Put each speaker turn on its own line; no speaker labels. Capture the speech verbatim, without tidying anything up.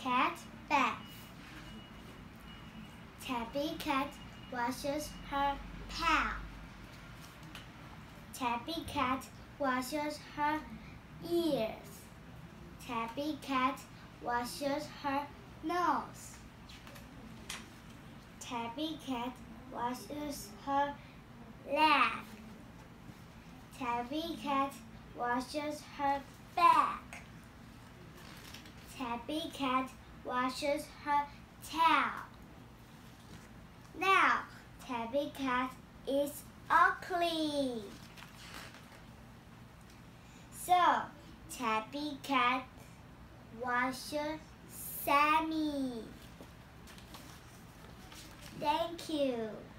Cat bath. Tabby Cat washes her tail. Tabby Cat washes her ears. Tabby Cat washes her nose. Tabby Cat washes her leg. Tabby Cat washes her back. Tabby Cat washes her tail. Now, Tabby Cat is all clean. So, Tabby Cat washes Sammy. Thank you.